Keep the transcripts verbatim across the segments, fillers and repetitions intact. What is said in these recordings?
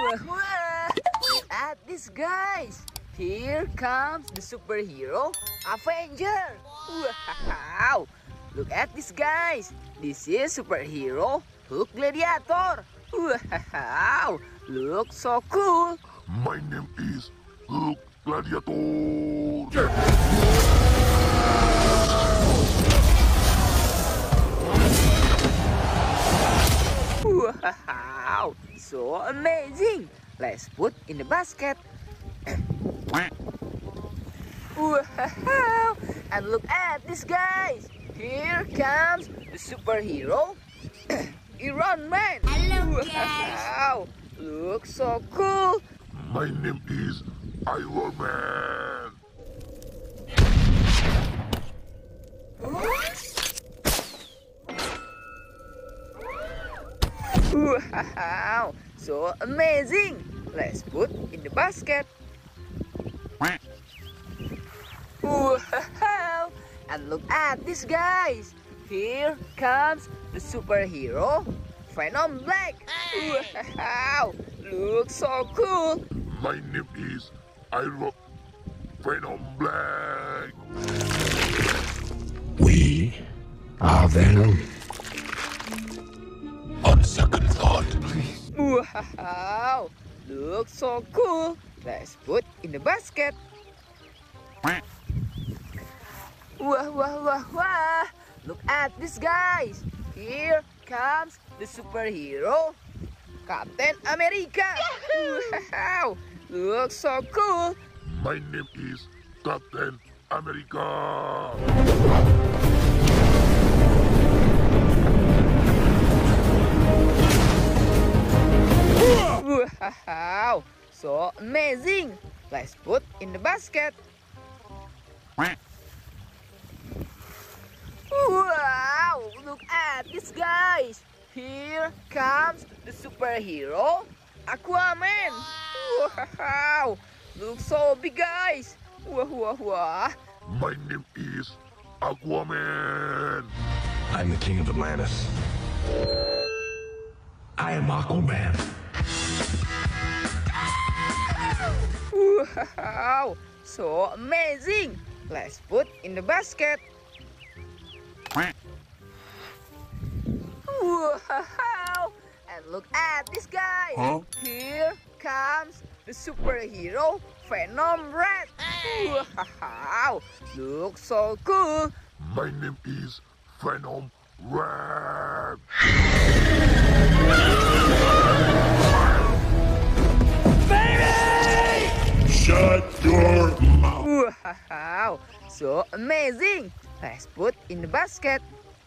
wah. Look at this, guys. Here comes the superhero Avenger. Wow. Look at this, guys. This is superhero Hulk Gladiator. Wow. Look so cool. My name is Hulk Gladiator. Wow, so amazing. Let's put in the basket. Wow, and look at this, guys. Here comes the superhero Iron Man. Hello, guys. Wow, looks so cool. My name is Iron Man. Wow, so amazing. Let's put in the basket. Wow, and look at this, guys. Here comes the superhero Venom Black. Wow, looks so cool. My name is Iron Venom Black. We are Venom. On second thought, please. Wow, looks so cool. Let's put in the basket. Wah, wah, wah, wah. Look at this, guys. Here comes the superhero Captain America. Wow, looks so cool. My name is Captain America. Wow, so amazing. Let's put in the basket. Wow, look at this, guys. Here comes the superhero Aquaman. Wow, looks so big, guys. Wah, wah, wah. My name is Aquaman. I'm the king of Atlantis. I am Aquaman. Wow, so amazing. Let's put in the basket. Wow, and look at this, guy. Huh? Here comes the superhero Venom Red. Wow, looks so cool. My name is Venom Red. Shut your mouth. Wow, so amazing. Let's put in the basket.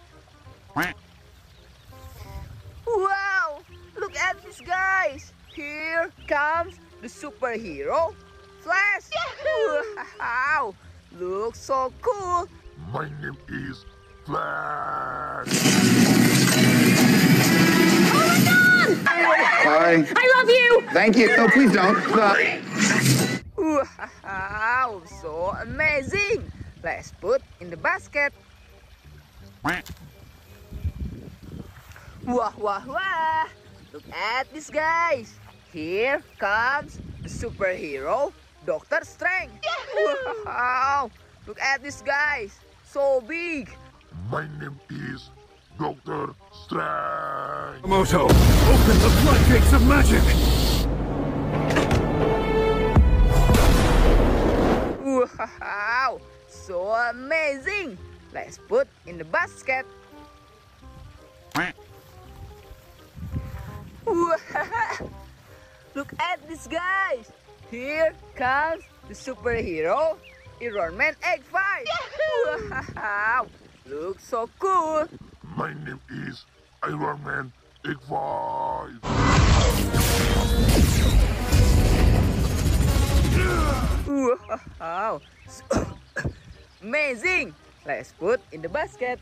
Wow, look at this, guys. Here comes the superhero Flash. Wow, looks so cool. My name is Flash. Sorry. I love you. Thank you. No, please don't. Sorry. Wow, so amazing. Let's put in the basket. Wah, wah, wah. Look at this, guys. Here comes the superhero Doctor Strange. Wow, look at this, guys. So big. My name is Doctor Strange. Moto, open the floodgates of magic. Wow, so amazing. Let's put in the basket. Look at this, guys. Here comes the superhero Iron Man Egg five. Wow, looks so cool. My name is Iron Man Egg five. Wow, so amazing. Let's put in the basket.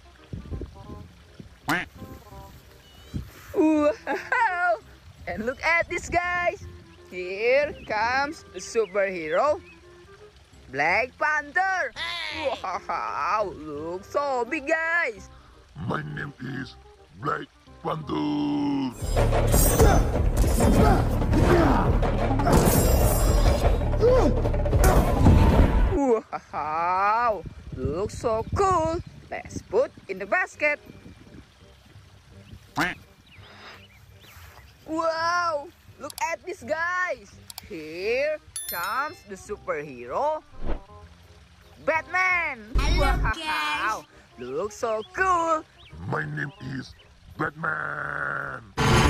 Wow, and look at this, guys. Here comes the superhero Black Panther. Wow, looks so big, guys. My name is Black Panther. Wow, looks so cool. Let's put in the basket. Wow, look at this, guys. Here comes the superhero, Batman. Wow, looks so cool. My name is Batman.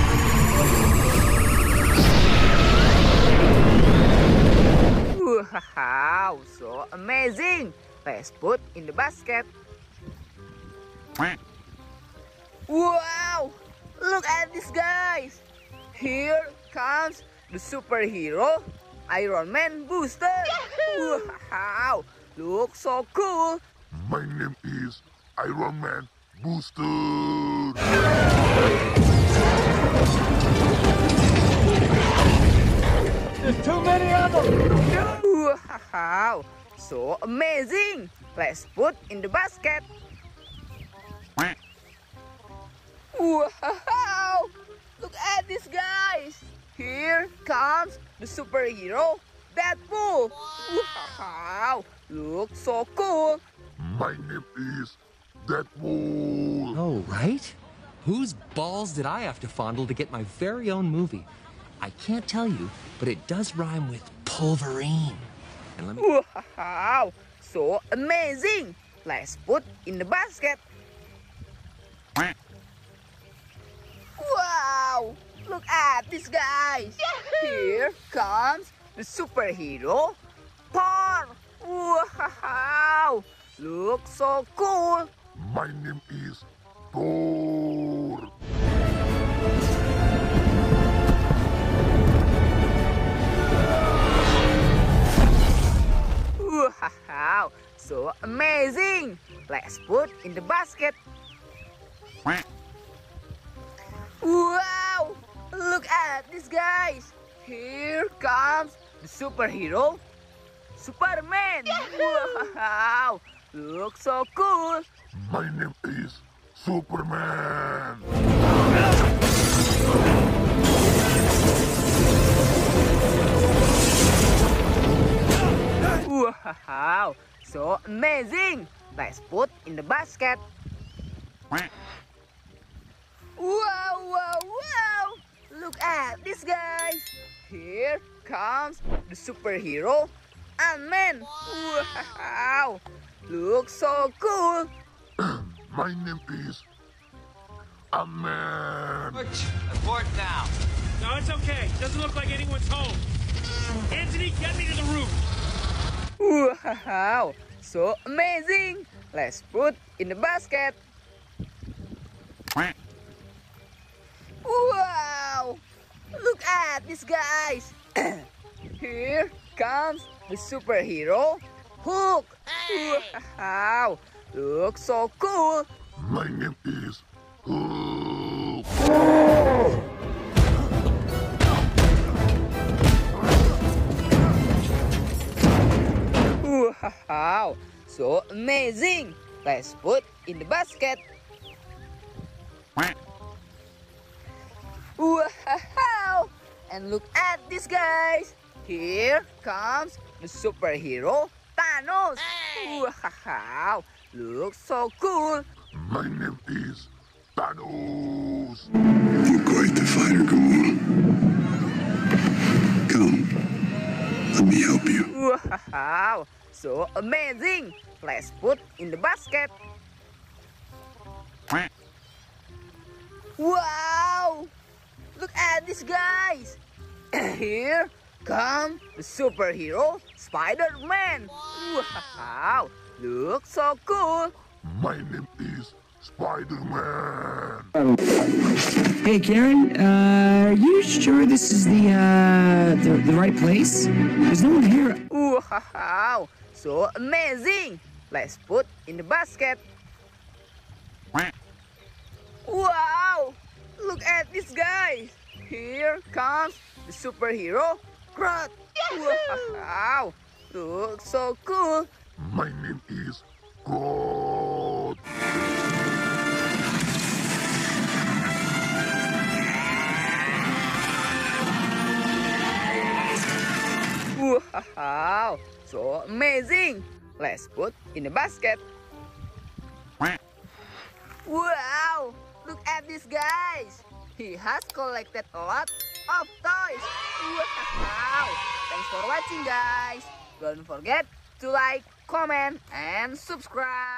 Wow, so amazing. Let's put in the basket. Wow, look at this, guys. Here comes the superhero, Iron Man booster. Wow, looks so cool. My name is Iron Man Booster. There's too many of them! Wow, so amazing. Let's put in the basket. Wow, look at this, guys. Here comes the superhero, Deadpool. Wow, looks so cool. My name is Deadpool. Oh, right? Whose balls did I have to fondle to get my very own movie? I can't tell you, but it does rhyme with Pulverine. And let me... Wow, so amazing. Let's put in the basket. Wow, look at this, guys. Here comes the superhero, Thor. Wow, looks so cool. My name is Thor. Wow, so amazing. Let's put in the basket. Wow, look at this, guys. Here comes the superhero, Superman. Wow, looks so cool. My name is Superman. Wow, so amazing. Let's put in the basket. Wow, wow, wow. Look at this, guys. Here comes the superhero, Ant-Man. Wow, looks so cool. My name is Ant-Man. Abort now. No, it's okay. Doesn't look like anyone's home. Anthony, get me to the roof. Wow, so amazing. Let's put in the basket. Wow, look at this, guys. Here comes the superhero, Hulk. Wow, looks so cool. My name is Hulk. Wow, so amazing. Let's put in the basket. Wow, and look at this, guys. Here comes the superhero, Thanos. Wow, looks so cool. My name is Thanos. You're quite the fighter, Gamora. Come, let me help you. Wow, so amazing. Let's put in the basket. Wow, look at this, guys. Here comes the superhero, Spider-Man. Wow, looks so cool. My name is Spider-Man. Hey, Karen, uh, are you sure this is the, uh, the, the right place? There's no one here. Wow, so amazing. Let's put in the basket. Wow, look at this, guys. Here comes the superhero, Groot. Wow, looks so cool. My name is Groot. Wow, so amazing. Let's put in the basket. Wow, look at this guys. He has collected a lot of toys. Wow, thanks for watching guys. Don't forget to like, comment, and subscribe.